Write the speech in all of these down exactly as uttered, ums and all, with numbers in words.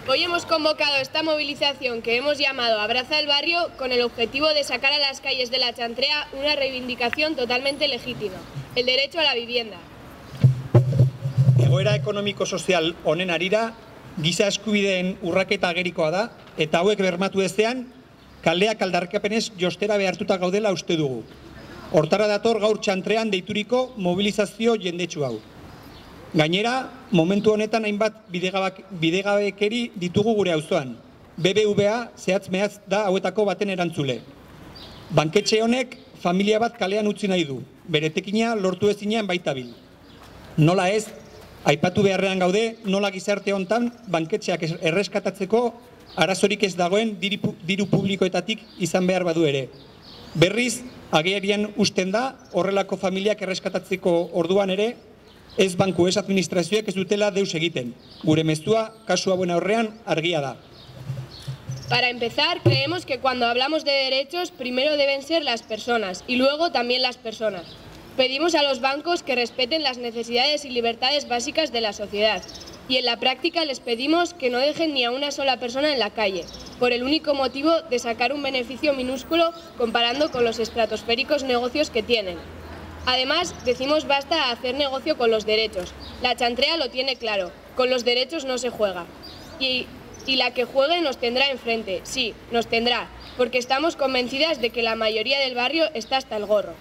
Hoy hemos convocado esta movilización que hemos llamado Abraza el Barrio con el objetivo de sacar a las calles de la Chantrea una reivindicación totalmente legítima, el derecho a la vivienda. Egoera ekonomiko-sozial honen arira, giza eskubideen urraketa agerikoa da, eta hauek bermatu ezean, kaleak aldarrikapenez jostera behartuta gaudela uste dugu. Hortara dator gaur Txantrean deituriko mobilizazio jendetsu hau. Gainera, momentu honetan hainbat bidegabekeri ditugu gure auzoan. B B V A zehatz mehatz da hauetako baten erantzule. Banketxe honek familia bat kalean utzi nahi du, bere etekina lortu ezinean baitabil. Nola ez, aipatu beharrean gaude, nola gizarte hontan banketxeak erreskatatzeko arazorik ez dagoen diru publikoetatik izan behar badu ere. Berriz, agerian usten da, horrelako familiak erreskatatzeko orduan ere, ez banku ez administrazioek ez dutela deus egiten. Gure mezua, kasu hauen aurrean, argia da. Para empezar, creemos que cuando hablamos de derechos, primero deben ser las personas y luego también las personas. Pedimos a los bancos que respeten las necesidades y libertades básicas de la sociedad y en la práctica les pedimos que no dejen ni a una sola persona en la calle, por el único motivo de sacar un beneficio minúsculo comparando con los estratosféricos negocios que tienen. Además, decimos basta a hacer negocio con los derechos. La Chantrea lo tiene claro, con los derechos no se juega. Y, y la que juegue nos tendrá enfrente, sí, nos tendrá, porque estamos convencidas de que la mayoría del barrio está hasta el gorro.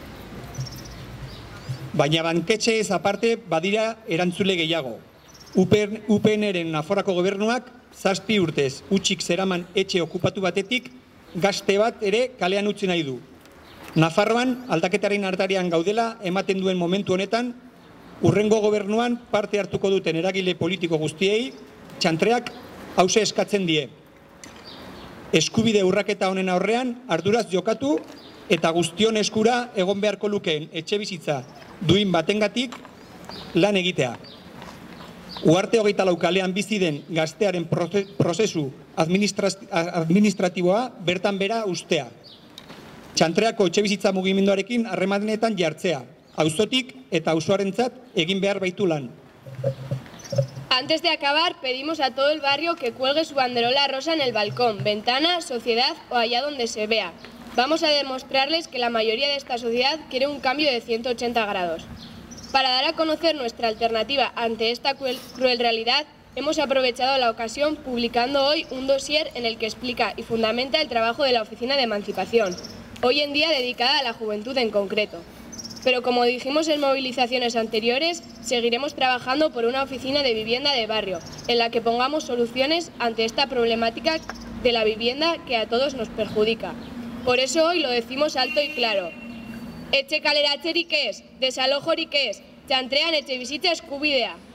Baina banketxe ez aparte badira erantzule gehiago. U P N-ren Nafarroako gobernuak zazpi urtez utxik zeraman etxe okupatu batetik gazte bat ere kalean utzi nahi du. Nafarroan aldaketaren artarian gaudela ematen duen momentu honetan, hurrengo gobernuan parte hartuko duten eragile politiko guztiei Txantreak hauxe eskatzen die. Eskubide urraketa honen aurrean arduraz jokatu eta guztion eskura egon beharko lukeen etxe bizitza duin batengatik lan egitea. Uharte hogeita lau kalean bizi den gaztearen prozesu administratiboa bertan bera ustea. Txantreako etxe bizitza mugimenduarekin harremanetan jartzea, auzotik eta auzoarentzat egin behar baitu lan. Antes de acabar, pedimos a todo el barrio que cuelgue su banderola rosa en el balcón, ventana, sociedad o allá donde se vea. Vamos a demostrarles que la mayoría de esta sociedad quiere un cambio de ciento ochenta grados. Para dar a conocer nuestra alternativa ante esta cruel, cruel realidad, hemos aprovechado la ocasión publicando hoy un dossier en el que explica y fundamenta el trabajo de la Oficina de Emancipación, hoy en día dedicada a la juventud en concreto. Pero como dijimos en movilizaciones anteriores, seguiremos trabajando por una oficina de vivienda de barrio, en la que pongamos soluciones ante esta problemática de la vivienda que a todos nos perjudica. Por eso hoy lo decimos alto y claro. Etxe kaleratzerik ez, desalojorik ez, Txantrean etxebizitza eskubidea.